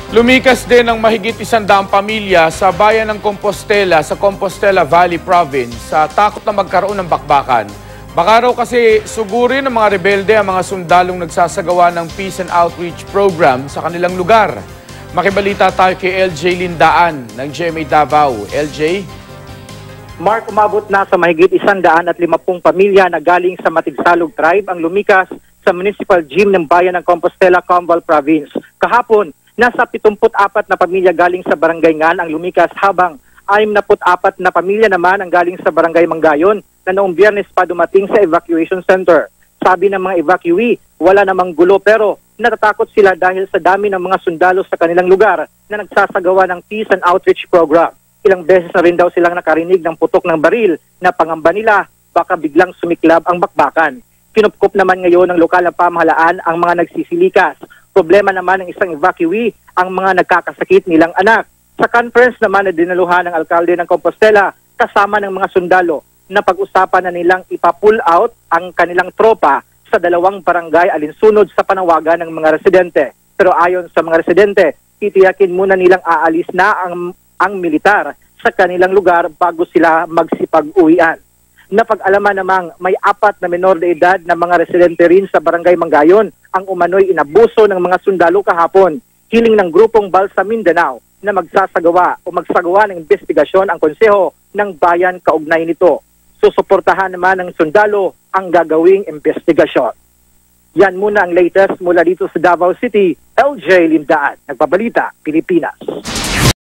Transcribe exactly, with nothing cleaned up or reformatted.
Lumikas din ang mahigit isandaang pamilya sa bayan ng Compostela sa Compostela Valley Province sa takot na magkaroon ng bakbakan. Baka raw kasi sugurin ng mga rebelde ang mga sundalong nagsasagawa ng Peace and Outreach Program sa kanilang lugar. Makibalita tayo kay L J Lindaan ng G M A Davao. L J? Mark, umabot na sa mahigit isandaan at limapung pamilya na galing sa Matigsalog Tribe ang lumikas sa Municipal Gym ng bayan ng Compostela, Cambal Province. Kahapon, nasa pitungput apat na pamilya galing sa Barangay Ngan ang lumikas habang anim na apat na pamilya naman ang galing sa Barangay Manggayon na noong Biyernes pa dumating sa evacuation center. Sabi ng mga evacuee, wala namang gulo pero natatakot sila dahil sa dami ng mga sundalo sa kanilang lugar na nagsasagawa ng Peace and Outreach Program. Ilang beses na rin daw silang nakarinig ng putok ng baril na pangamba nila baka biglang sumiklab ang bakbakan. Kinupkup naman ngayon ng lokal na pamahalaan ang mga nagsisilikas. Problema naman ng isang evacuee ang mga nagkakasakit nilang anak. Sa conference naman na dinaluhan ng alkalde ng Compostela kasama ng mga sundalo na pag-usapan na nilang ipa-pull out ang kanilang tropa sa dalawang barangay alinsunod sa panawagan ng mga residente. Pero ayon sa mga residente, titiyakin muna nilang aalis na ang, ang militar sa kanilang lugar bago sila magsipag-uwian. Napag-alaman namang may apat na menor de edad na mga residente rin sa Barangay Manggayon ang umano'y inabuso ng mga sundalo kahapon. Hiling ng grupong Balsa Mindanao na magsasagawa o magsagawa ng investigasyon ang konseho ng bayan kaugnay nito. Susuportahan naman ng sundalo ang gagawing investigasyon. Yan muna ang latest mula dito sa Davao City. L J Lindaan, Nagbabalita, Pilipinas.